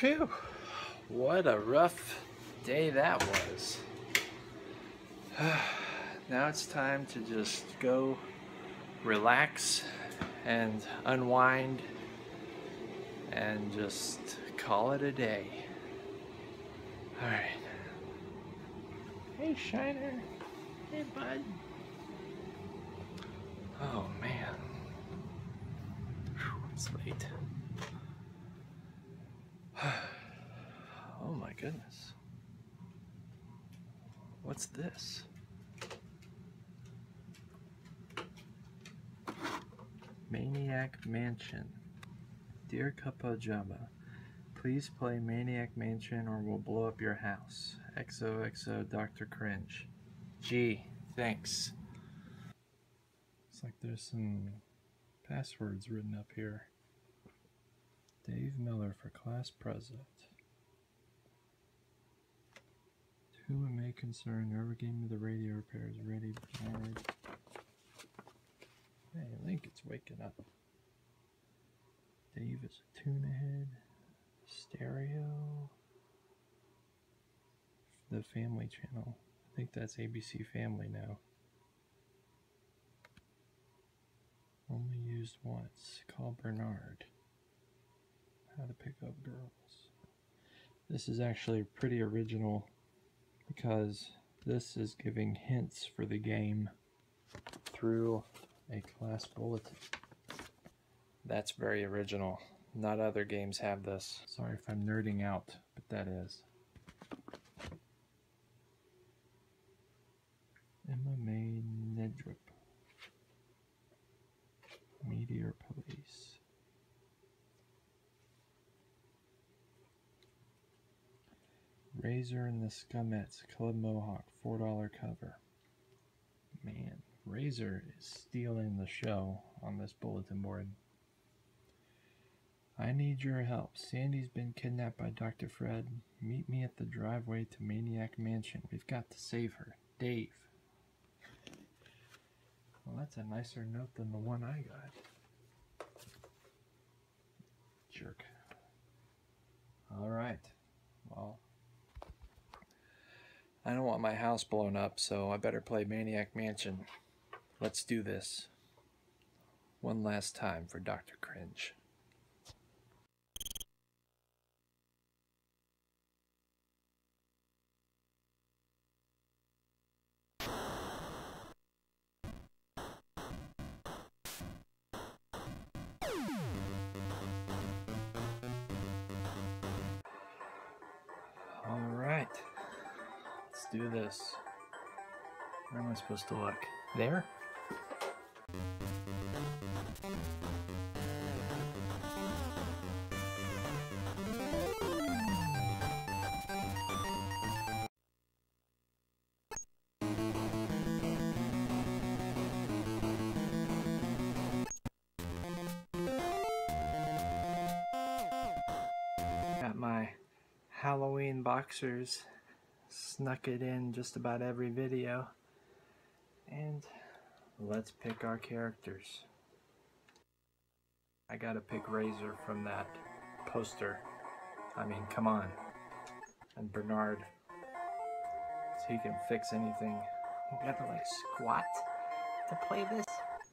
Phew, what a rough day that was. Now it's time to just go relax and unwind and just call it a day. Alright. Hey Shiner. Hey bud. Oh man. Whew, it's late. Oh my goodness. What's this? Maniac Mansion. Dear Kappa-Jabba, please play Maniac Mansion or we'll blow up your house. XOXO Dr. Cringe. Gee, thanks. Looks like there's some passwords written up here. Dave Miller for class president. To whom it may concern, whoever gave me the radio repair is ready. Bernard. Hey, Link, it's waking up. Dave is a tune ahead. Stereo. The Family Channel. I think that's ABC Family now. Only used once. Call Bernard. How to pick up girls. This is actually pretty original because this is giving hints for the game through a class bulletin. That's very original. Not other games have this. Sorry if I'm nerding out, but that is. Emma May Nedrip. Meteor Police. Razor and the Scumettes, Club Mohawk, $4 cover. Man, Razor is stealing the show on this bulletin board. I need your help. Sandy's been kidnapped by Dr. Fred. Meet me at the driveway to Maniac Mansion. We've got to save her. Dave. Well, that's a nicer note than the one I got. Jerk. Alright. Well, I don't want my house blown up, so I better play Maniac Mansion. Let's do this. One last time for Dr. Cringe. Alright. Let's do this. Where am I supposed to look? There? Got my Halloween boxers. Snuck it in just about every video. And let's pick our characters. I gotta pick Razor from that poster. I mean, come on. And Bernard. So he can fix anything. You gotta like squat to play this.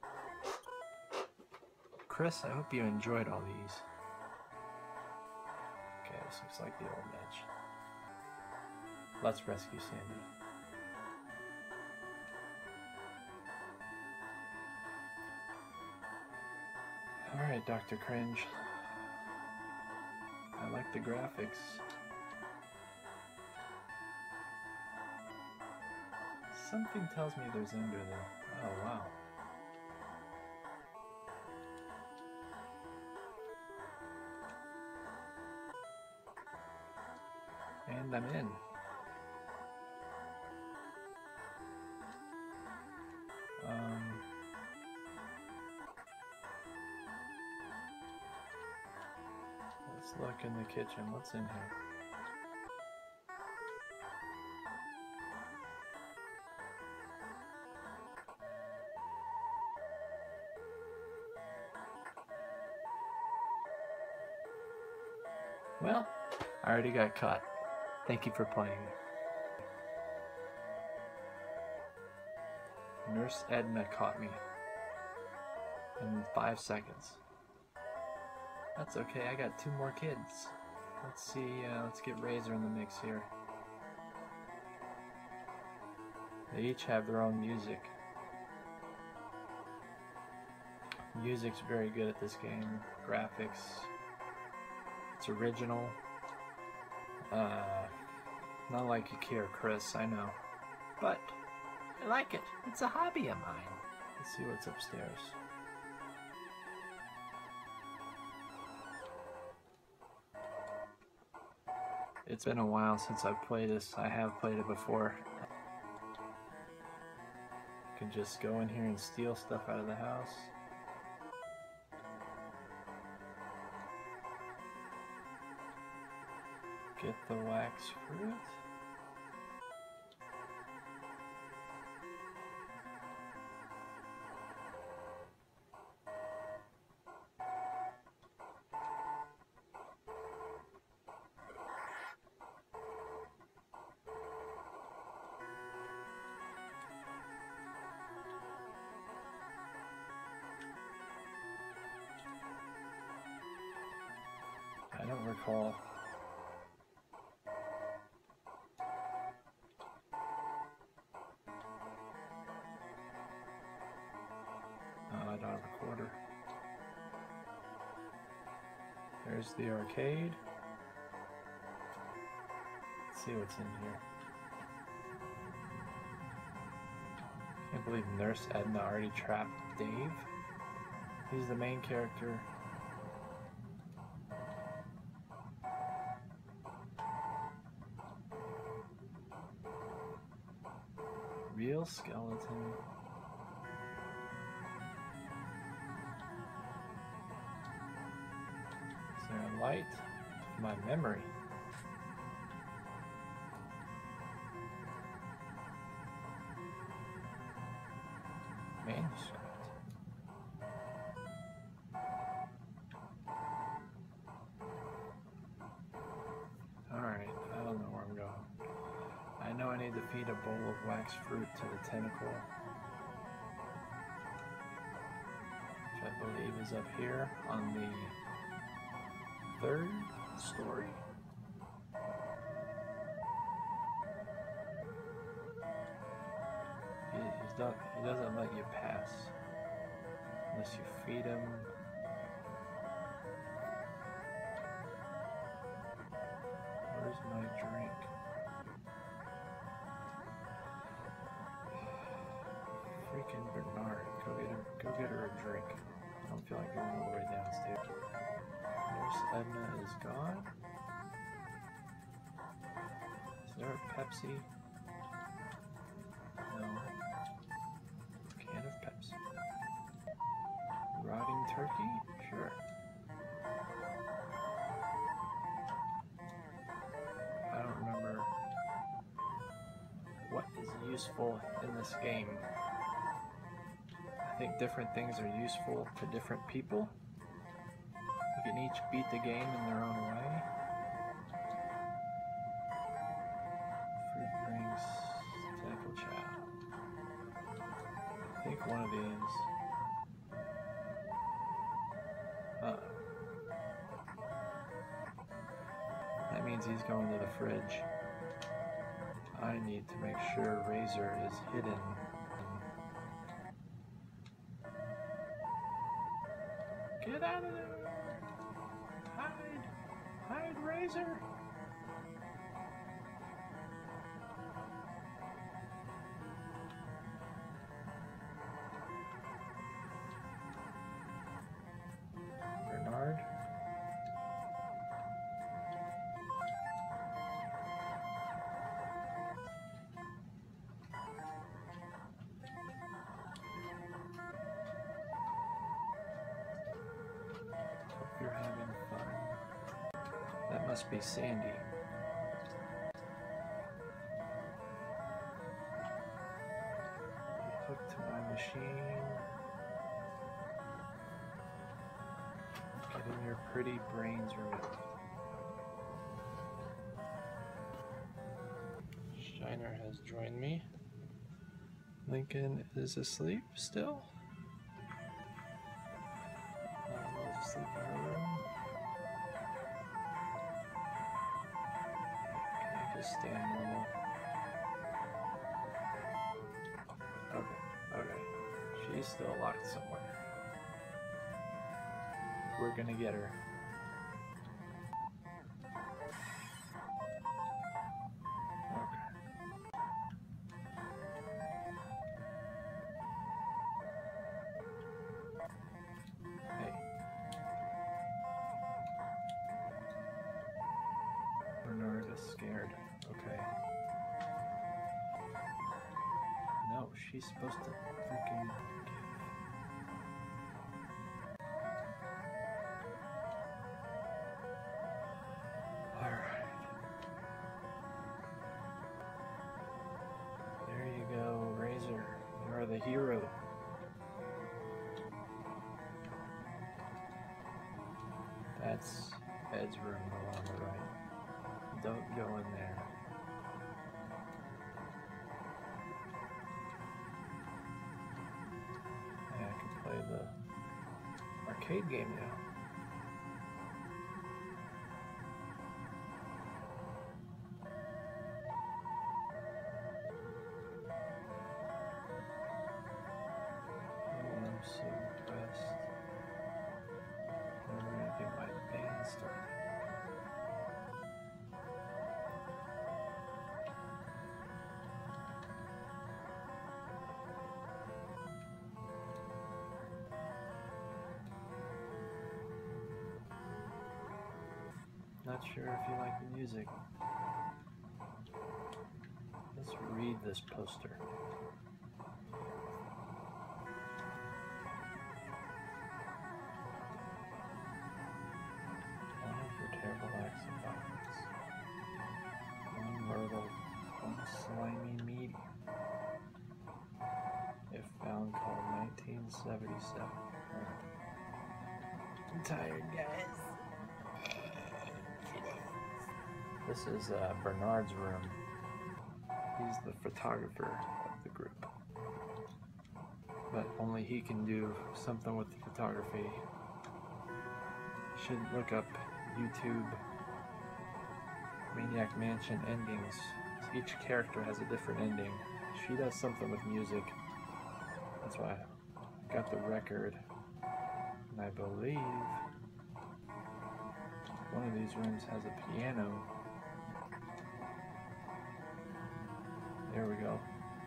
Chris, I hope you enjoyed all these. Okay, this looks like the old bench. Let's rescue Sandy. Alright, Dr. Cringe. I like the graphics. Something tells me there's Ender though. Oh wow. And I'm in. Let's look in the kitchen. What's in here? Well, I already got caught. Thank you for playing. Nurse Edna caught me in 5 seconds. That's okay, I got 2 more kids. Let's see, let's get Razor in the mix here. They each have their own music. Music's very good at this game. Graphics. It's original. Not like you care, Chris, I know. But I like it. It's a hobby of mine. Let's see what's upstairs. It's been a while since I've played this. I have played it before. You can just go in here and steal stuff out of the house. Get the wax fruit. I don't recall. I don't have a quarter. There's the arcade. Let's see what's in here. Can't believe Nurse Edna already trapped Dave. He's the main character. Real skeleton. Is there a light? My memory. Manuscript. Alright, I don't know where I'm going. I know I need to feed a bowl of wax fruit to the tentacle, which I believe is up here on the 3rd story. He doesn't let you pass unless you feed him. Where's my drink? Freaking Bernard, go get her a drink. I don't feel like going all the way downstairs. Nurse Edna is gone. Is there a Pepsi? No. Can of Pepsi. Rotting turkey? Sure. I don't remember what is useful in this game. I think different things are useful to different people. You can each beat the game in their own way. Fruit brings tentacle chow. I think one of these. That means he's going to the fridge. I need to make sure Razor is hidden. Get out of there! Hide! Hide, Razor! Bernard? You're having fun. That must be Sandy. Hooked to my machine. Getting your pretty brains removed. Shiner has joined me. Lincoln is asleep still. We'll just sleep in her room. Can I just stand normal? Okay. She's still locked somewhere. We're gonna get her. Scared. Okay. No, she's supposed to freaking give. Alright. There you go, Razor. You are the hero. That's Ed's room on the right. Don't go in there. Yeah, I can play the arcade game now. Oh, I'm so depressed. I'm gonna get my band started. Not sure if you like the music. Let's read this poster. Only for terrible acts of violence. One myrtle, one slimy medium. If found, call 1977. I'm tired, guys. This is Bernard's room. He's the photographer of the group. But only he can do something with the photography. You should look up YouTube Maniac Mansion endings. Each character has a different ending. She does something with music. That's why I got the record. And I believe one of these rooms has a piano. There we go.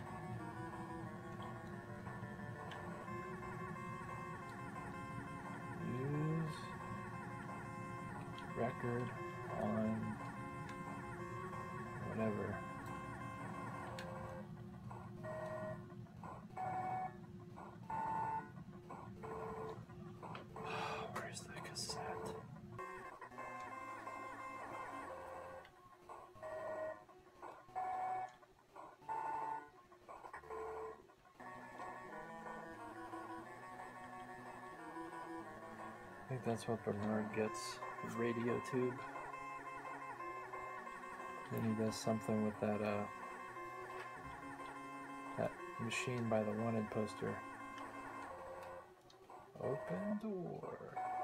Use record on whatever. Where's the cassette? I think that's what Bernard gets, the radio tube. Then he does something with that that machine by the wanted poster. Open door.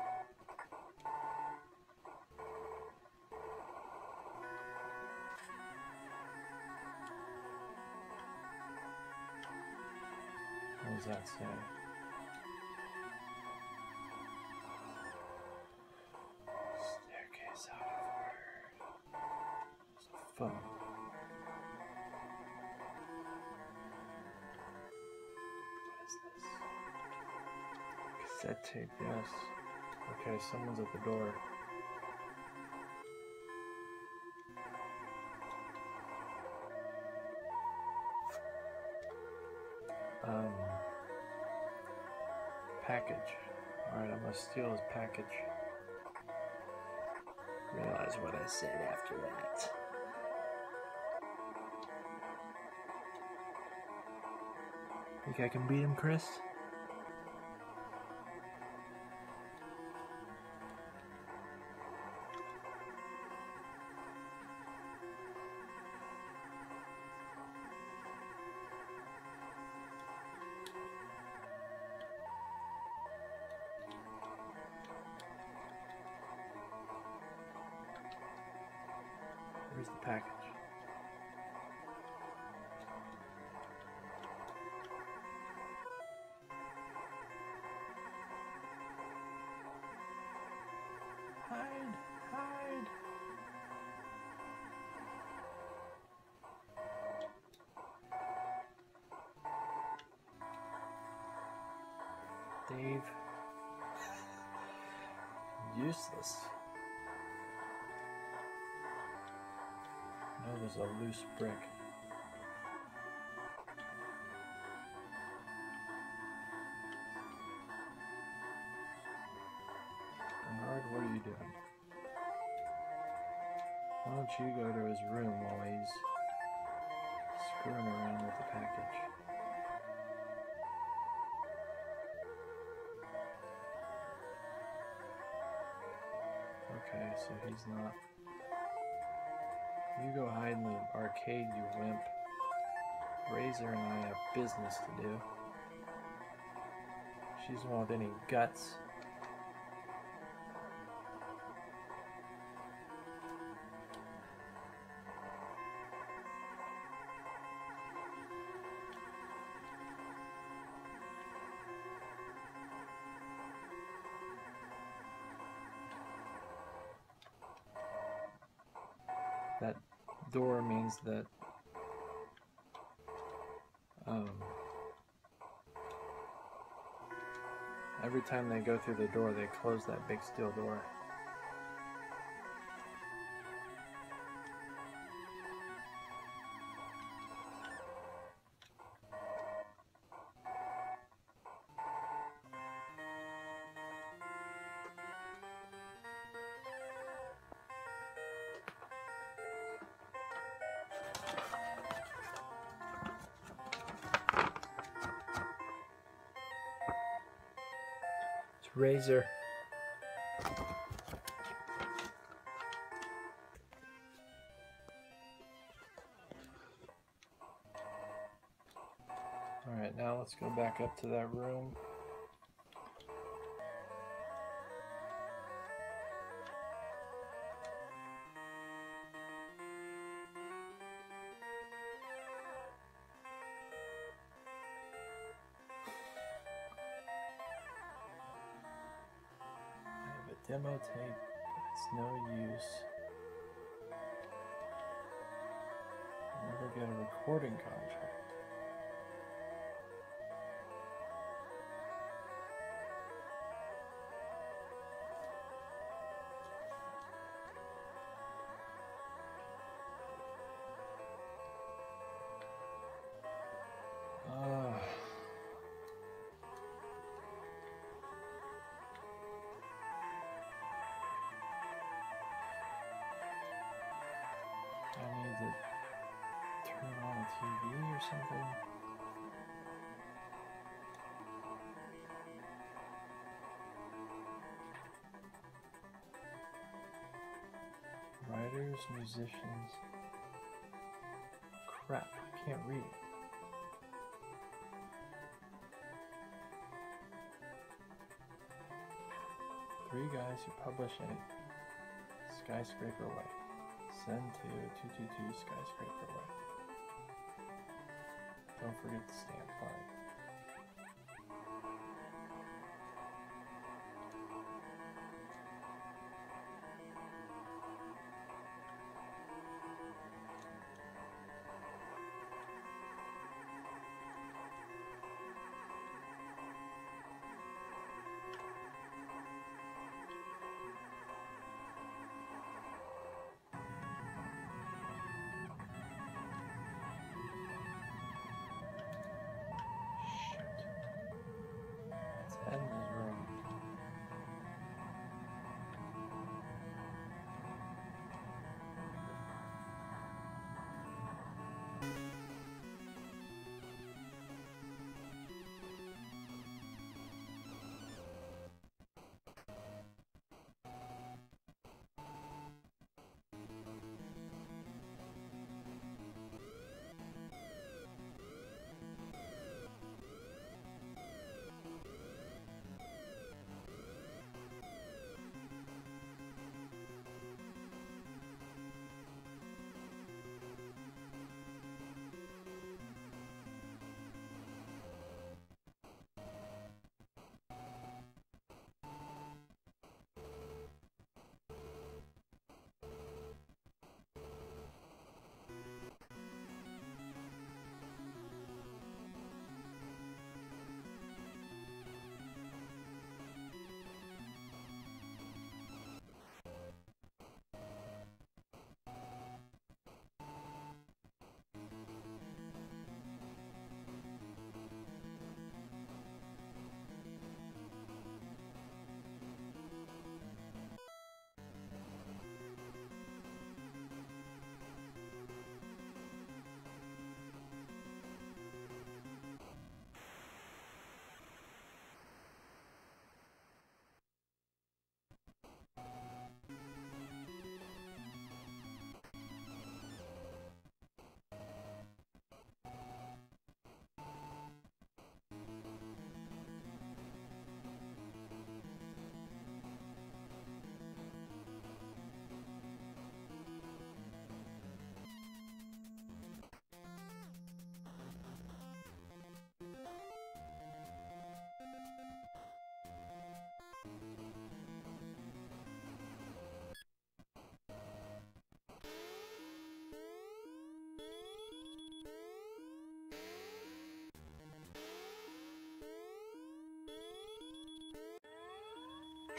What does that say? Staircase out of order. It's a phone. What is this? Cassette tape, yes. Okay, someone's at the door. Package. Alright, I'm gonna steal his package. Realize what I said after that. Think I can beat him, Chris? Where's the package? Hide! Hide! Dave. Useless. No, there's a loose brick. Bernard, what are you doing? Why don't you go to his room while he's screwing around with the package? Okay, so he's not. You go hide in the arcade, you wimp. Razor and I have business to do. She's one with any guts. That door means that every time they go through the door, they close that big steel door. Razor. Alright, now let's go back up to that room. Demo tape, it's no use. Never get a recording contract. I need to turn on a TV or something. Writers, musicians. Crap, I can't read. Three guys who publish a skyscraper way. Send to 222 skyscraper way. Don't forget the stamp card.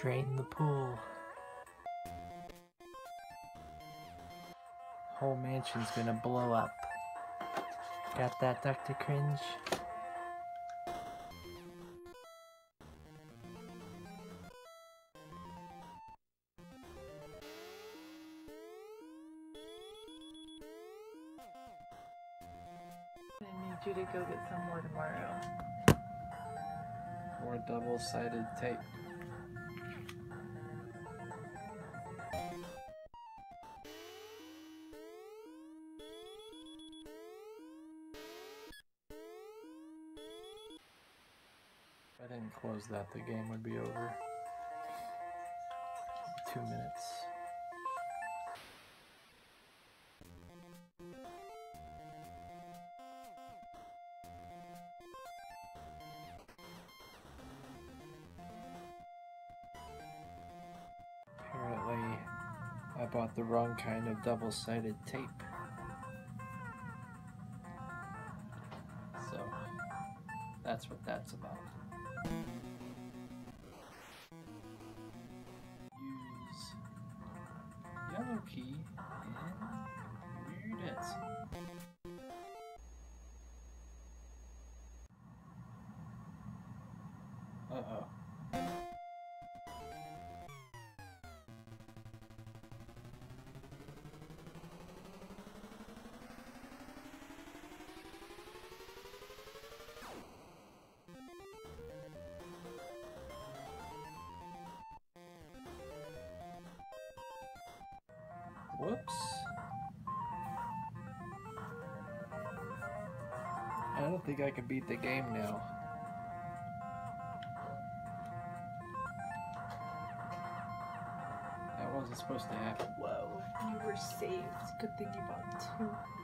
Drain the pool. Whole mansion's gonna blow up. Got that, Dr. Cringe? I need you to go get some more tomorrow. More double-sided tape. If I didn't close that, the game would be over. 2 minutes. Apparently, I bought the wrong kind of double-sided tape. So, that's what that's about. Use yellow key and here it is. Uh-oh. Whoops. I don't think I can beat the game now. That wasn't supposed to happen. Whoa, you were saved. Good thing you bought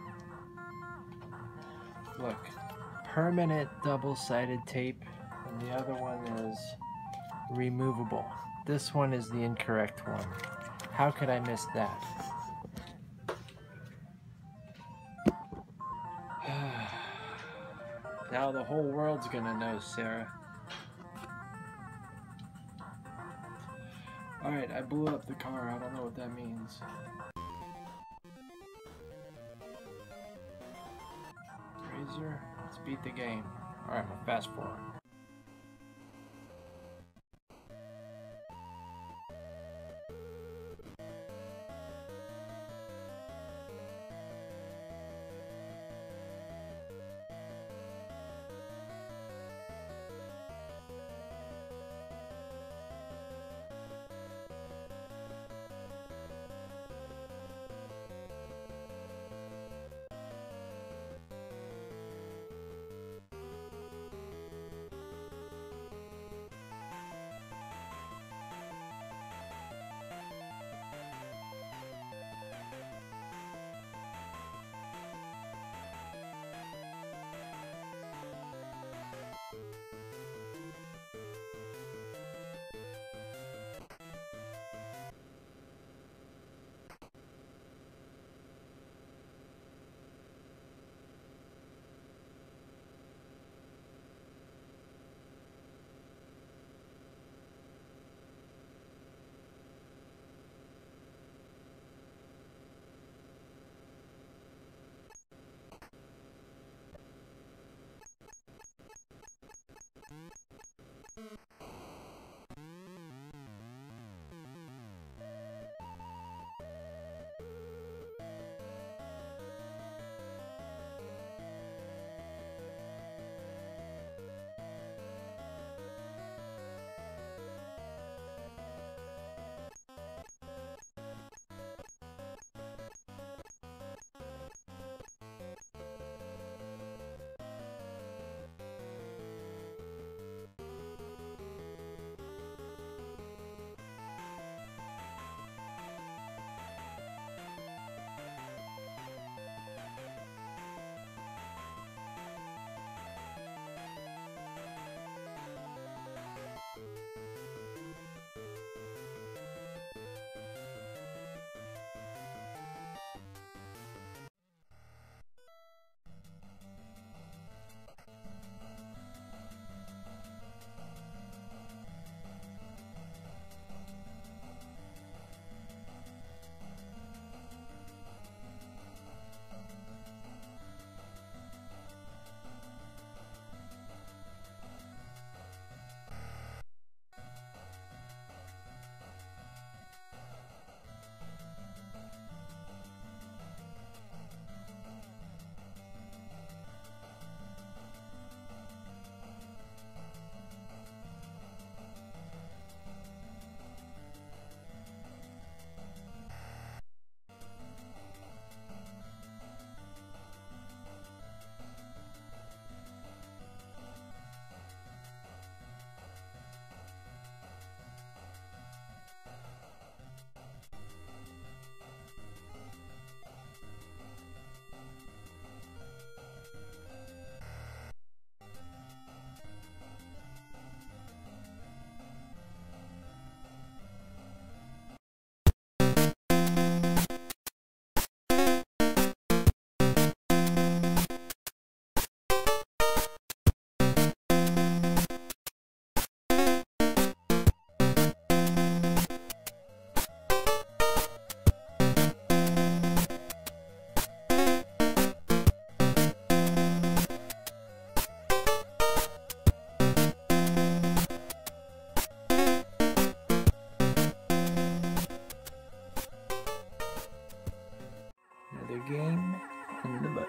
2. Look, permanent double-sided tape, and the other one is removable. This one is the incorrect one. How could I miss that? Now the whole world's gonna know, Sarah. Alright, I blew up the car. I don't know what that means. Razor, let's beat the game. Alright, I'm gonna fast forward.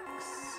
books.